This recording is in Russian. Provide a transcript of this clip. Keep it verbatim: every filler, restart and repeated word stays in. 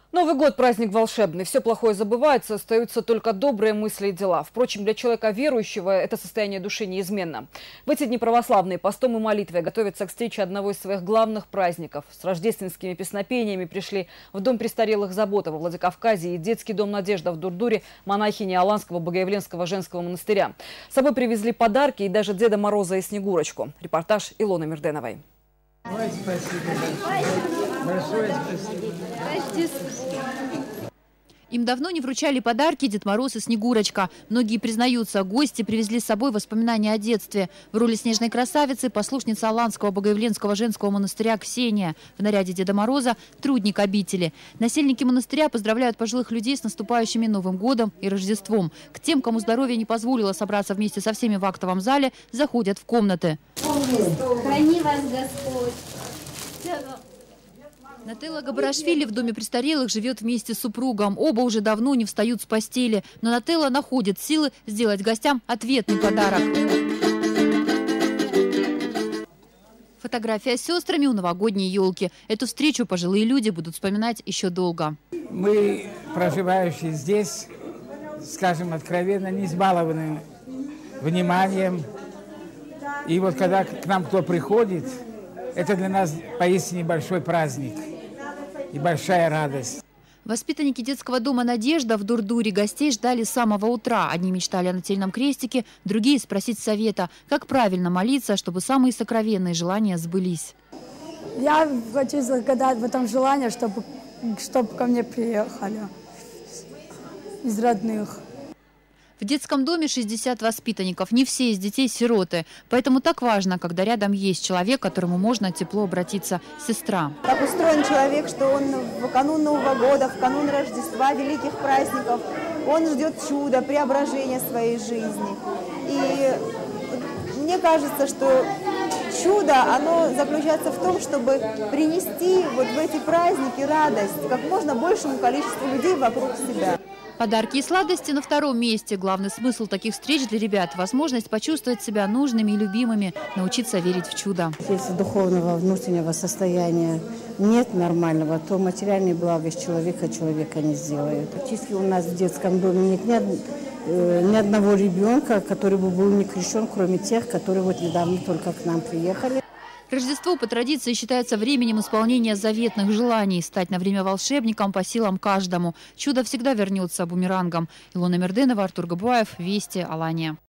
Новый год – праздник волшебный. Все плохое забывается, остаются только добрые мысли и дела. Впрочем, для человека верующего это состояние души неизменно. В эти дни православные постом и молитвой готовятся к встрече одного из своих главных праздников. С рождественскими песнопениями пришли в Дом престарелых Забота во Владикавказе и детский дом «Надежда» в Дурдуре монахини Аланского Богоявленского женского монастыря. С собой привезли подарки и даже Деда Мороза и Снегурочку. Репортаж Илоны Мирденовой. Ой, спасибо. Большое спасибо. Им давно не вручали подарки Дед Мороз и Снегурочка. Многие признаются, гости привезли с собой воспоминания о детстве. В роли снежной красавицы послушница Аланского Богоявленского женского монастыря Ксения. В наряде Деда Мороза – трудник обители. Насельники монастыря поздравляют пожилых людей с наступающими Новым годом и Рождеством. К тем, кому здоровье не позволило собраться вместе со всеми в актовом зале, заходят в комнаты. Храни вас Господь. Нателла Габарашвили в доме престарелых живет вместе с супругом. Оба уже давно не встают с постели. Но Нателла находит силы сделать гостям ответный подарок. Фотография с сестрами у новогодней елки. Эту встречу пожилые люди будут вспоминать еще долго. Мы, проживающие здесь, скажем откровенно, не избалованы вниманием. И вот когда к нам кто приходит, это для нас поистине большой праздник и большая радость. Воспитанники детского дома «Надежда» в Дурдуре гостей ждали с самого утра. Одни мечтали о нательном крестике, другие спросить совета, как правильно молиться, чтобы самые сокровенные желания сбылись. Я хочу загадать в этом желание, чтобы, чтобы ко мне приехали из родных. В детском доме шестьдесят воспитанников. Не все из детей сироты. Поэтому так важно, когда рядом есть человек, к которому можно тепло обратиться, сестра. Так устроен человек, что он в канун Нового года, в канун Рождества, великих праздников, он ждет чуда, преображения своей жизни. И мне кажется, что чудо, оно заключается в том, чтобы принести вот в эти праздники радость как можно большему количеству людей вокруг себя. Подарки и сладости на втором месте. Главный смысл таких встреч для ребят – возможность почувствовать себя нужными и любимыми, научиться верить в чудо. Если духовного внутреннего состояния нет нормального, то материальные блага из человека человека не сделают. Практически у нас в детском доме нет ни, од... ни одного ребенка, который бы был не крещен, кроме тех, которые вот недавно только к нам приехали. Рождество по традиции считается временем исполнения заветных желаний. Стать на время волшебником по силам каждому. Чудо всегда вернется бумерангом. Илона Мирденова, Артур Габуаев, Вести, Алания.